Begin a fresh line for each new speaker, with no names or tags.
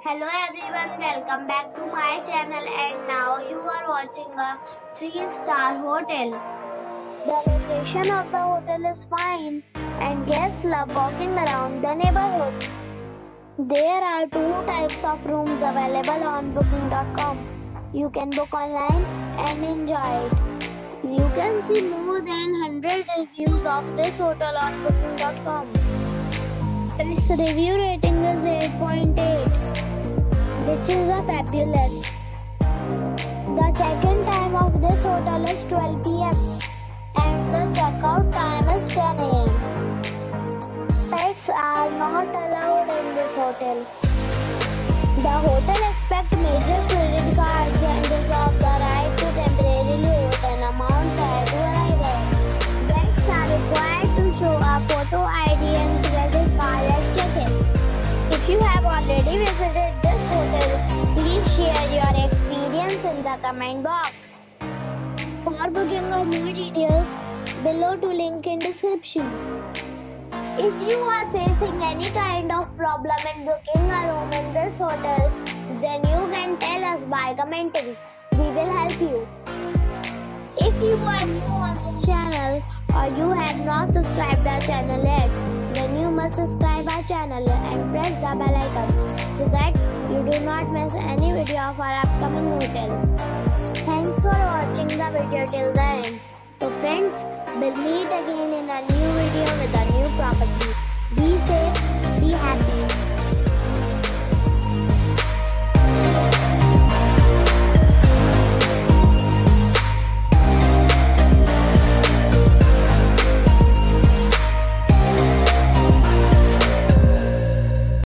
Hello everyone, welcome back to my channel and now you are watching a 3-star hotel. The location of the hotel is fine and guests love walking around the neighborhood. There are two types of rooms available on booking.com. You can book online and enjoy it. You can see more than 100 reviews of this hotel on booking.com. Its review rating is 8.8. which is a fabulous. The check-in time of this hotel is 12 p.m. and the check-out time is 10 a.m. Pets are not allowed in this hotel. The hotel accepts major credit cards and reserves the right to temporarily hold an amount prior to arrival. Guests are required to show a photo ID and credit card at check-in. If you have already visited this hotel, please share your experience in the comment box. For booking or more details, below to link in description. If you are facing any kind of problem in booking a room in this hotel, then you can tell us by commenting. We will help you. If you are new on this channel or you have not subscribed our channel yet, then you must subscribe our channel and press the bell icon so that you do not miss any video of our upcoming hotel. Thanks for watching the video till the end. So friends, we'll meet again in a new video with a new property. Be safe, be happy.